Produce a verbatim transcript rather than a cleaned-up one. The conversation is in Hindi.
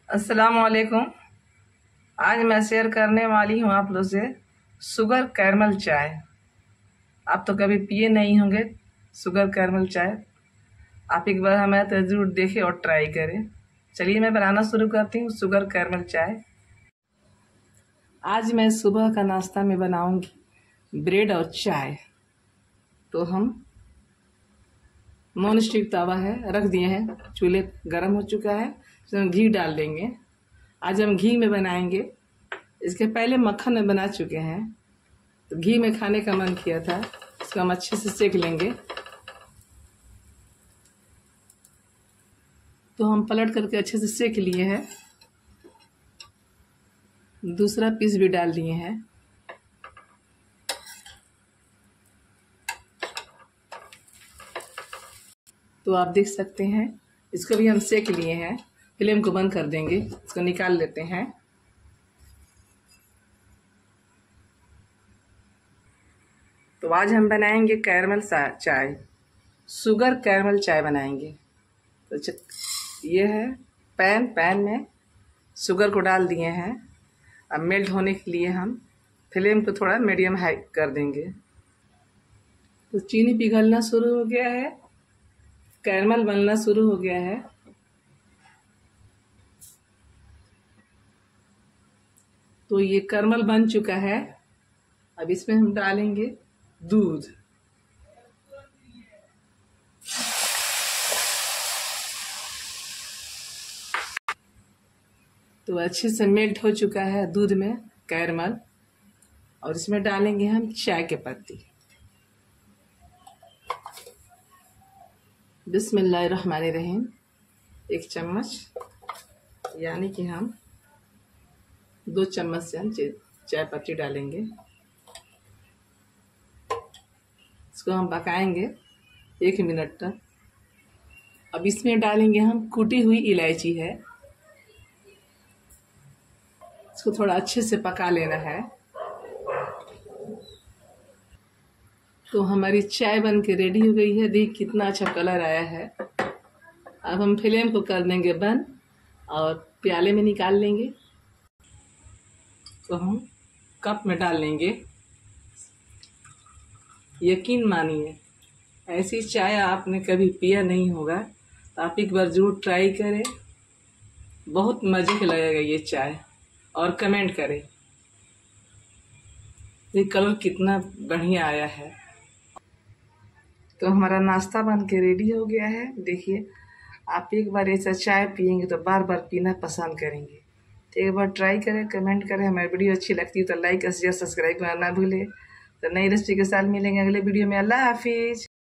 अस्सलाम वालेकुम। आज मैं शेयर करने वाली हूँ आप लोग से शुगर कैरमल चाय। आप तो कभी पिए नहीं होंगे शुगर कैरमल चाय। आप एक बार हमें तो ज़रूर देखें और ट्राई करें। चलिए मैं बनाना शुरू करती हूँ शुगर कैरमल चाय। आज मैं सुबह का नाश्ता में बनाऊंगी ब्रेड और चाय। तो हम नॉन स्टिक तवा है रख दिए हैं, चूल्हे गर्म हो चुका है, इसमें घी डाल देंगे। आज हम घी में बनाएंगे। इसके पहले मक्खन में बना चुके हैं, तो घी में खाने का मन किया था। इसको हम अच्छे से सेक लेंगे। तो हम पलट करके अच्छे से सेक लिए हैं। दूसरा पीस भी डाल दिए हैं। तो आप देख सकते हैं इसको भी हम सेक लिए हैं। फ्लेम को बंद कर देंगे, इसको निकाल लेते हैं। तो आज हम बनाएंगे कैरमल चाय, शुगर कैरमल चाय बनाएंगे। तो ये है पैन पैन में शुगर को डाल दिए हैं। अब मेल्ट होने के लिए हम फ्लेम को थोड़ा मीडियम हाई कर देंगे। तो चीनी पिघलना शुरू हो गया है, कैरमल बनना शुरू हो गया है। तो ये कैरमल बन चुका है। अब इसमें हम डालेंगे दूध। तो अच्छे से मेल्ट हो चुका है दूध में कैरमल। और इसमें डालेंगे हम चाय के पत्ती। बिस्मिल्लाहिर्रहमानिर्रहीम। एक चम्मच, यानी कि हम दो चम्मच से हम चाय पत्ती डालेंगे। इसको हम पकाएंगे एक मिनट तक। अब इसमें डालेंगे हम कुटी हुई इलायची है। इसको थोड़ा अच्छे से पका लेना है। तो हमारी चाय बन के रेडी हो गई है। देख कितना अच्छा कलर आया है। अब हम फ्लेम को कर देंगे बंद और प्याले में निकाल लेंगे। तो हम कप में डाल लेंगे। यकीन मानिए ऐसी चाय आपने कभी पिया नहीं होगा, तो आप एक बार ज़रूर ट्राई करें। बहुत मज़े का लगेगा ये चाय। और कमेंट करें ये कलर कितना बढ़िया आया है। तो हमारा नाश्ता बन के रेडी हो गया है। देखिए, आप एक बार ऐसा चाय पियेंगे तो बार बार पीना पसंद करेंगे। तो एक बार ट्राई करें, कमेंट करें। हमारी वीडियो अच्छी लगती है तो लाइक शेयर सब्सक्राइब करना ना भूलें। तो नई रेसिपी के साथ मिलेंगे अगले वीडियो में। अल्लाह हाफिज।